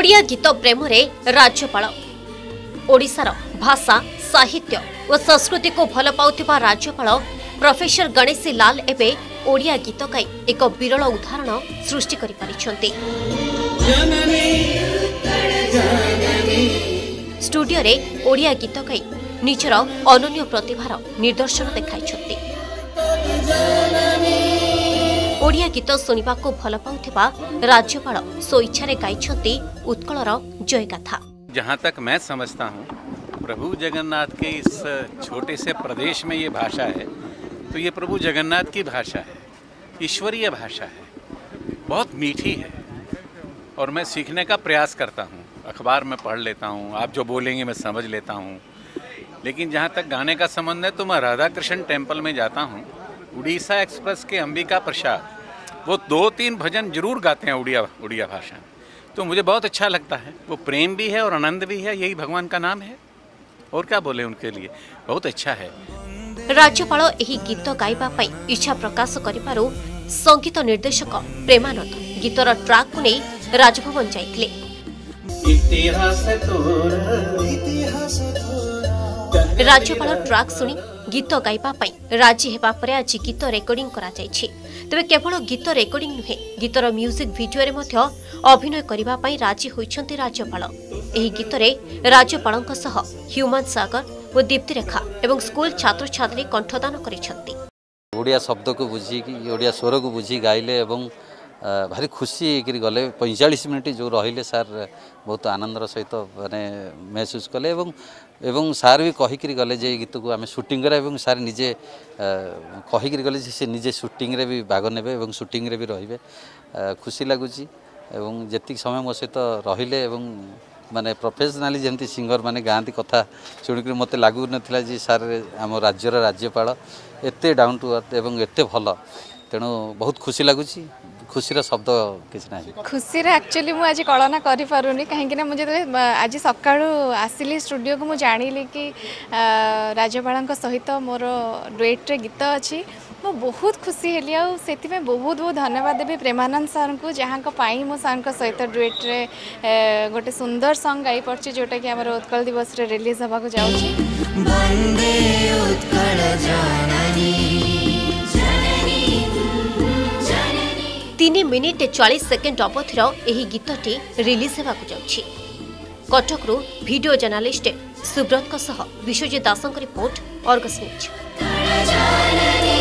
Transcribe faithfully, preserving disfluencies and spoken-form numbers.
ओडिया गीत प्रेम रे राज्यपाल ओडिशार भाषा साहित्य और संस्कृति को भल पाउथिबा राज्यपाल प्रोफेसर गणेशी लाल एबे ओडिया गीत गाई एक विरल उदाहरण सृष्टि करि परिछन्ति। स्टूडियो रे ओडिया गीत गाई निजर अनन्य प्रतिभार निदर्शन देखाइछन्ति। ओडिया गीत सुनिबा को भल पाउथिबा राज्यपाल स्वेच्छारे गाइछन्ति उत्कलर जयगाथा। जहाँ तक मैं समझता हूँ प्रभु जगन्नाथ के इस छोटे से प्रदेश में ये भाषा है तो ये प्रभु जगन्नाथ की भाषा है, ईश्वरीय भाषा है, बहुत मीठी है और मैं सीखने का प्रयास करता हूँ। अखबार में पढ़ लेता हूँ, आप जो बोलेंगे मैं समझ लेता हूँ, लेकिन जहाँ तक गाने का संबंध है तो मैं राधा कृष्ण टेम्पल में जाता हूँ। उड़ीसा एक्सप्रेस के अंबिका प्रसाद वो दो तीन भजन जरूर गाते हैं उड़िया उड़िया भाषा में, तो मुझे बहुत अच्छा लगता है। वो प्रेम भी है और आनंद भी है, यही भगवान का नाम है, और क्या बोले उनके लिए, बहुत अच्छा है। राज्यपाल एही गीत गाइबा पई इच्छा प्रकाश करिपारु संगीत निर्देशक प्रेमानंद गीतर ट्रैक को नहीं राजभवन जाइथिले। राज्यपाल ट्रैक सुनी गीत गाइबा पई राजी हेबा परे आज गीत रेकर्डिंग करा जायछि। तबे केवल गीत रेकर्डिंग नुहे गीतर म्यूजिक वीडियो रे मध्य अभिनय करिबा पई राजी होइछन्ति राज्यपाल। एही गीत रे राज्यपालक सह ह्यूमन सागर और दीप्ति रेखा एवं स्कूल छात्र छात्री कंठदान करिछन्ति। ओडिया शब्द को बुझी कि ओडिया स्वर को बुझी गाइले एवं भारी खुशी होकर गले। पैंतालीस मिनिट जो रहिले सार बहुत आनंदर सहित माने महसूस कले एवं एवं सार भी कहीकि गले जे गीत को आम सुटिंग एवं सार निजे कहीकि गले से निजे सुटिंग रे भी भाग नेबे एवं सुटिंग रे भी रहिबे। खुशी लगुची एवं जेतिक समय मो सहित रहिले एवं माने प्रोफेशनाली जमती सिंगर माने गाँती कथा शुणिक मत लगू नाला जी सार आम राज्यर राज्यपाल एते डाउन टू अर्थ एवं एते भल, तेणु बहुत खुशी लगुच। खुशी शब्द किसी ना खुशी एक्चुअली मुझे आज कल्पना करि पारुनी कहीं मुझे आज सका आसिली स्टूडियो को मुझे जानिली कि राज्यपाल सहित मोर डुएट रे गीत अच्छी। मो बहुत खुशी हेली आ से बहुत बहुत धन्यवाद देवी प्रेमानंद सार को जहाँ मो सार सहित डुएट रे गोटे सुंदर सॉन्ग गाई पड़े जोटा कि आम उत्कल दिवस रे रिलीज होगा जाऊँगी। तीन मिनिट चालीस सेकेंड अवधिर एही गीतटी रिलीज होगाकु जाउछि। कटकरू वीडियो जर्नालिस्ट सुब्रत विश्वजित दासଙ୍କ रिपोर्ट अर्गस न्यूज।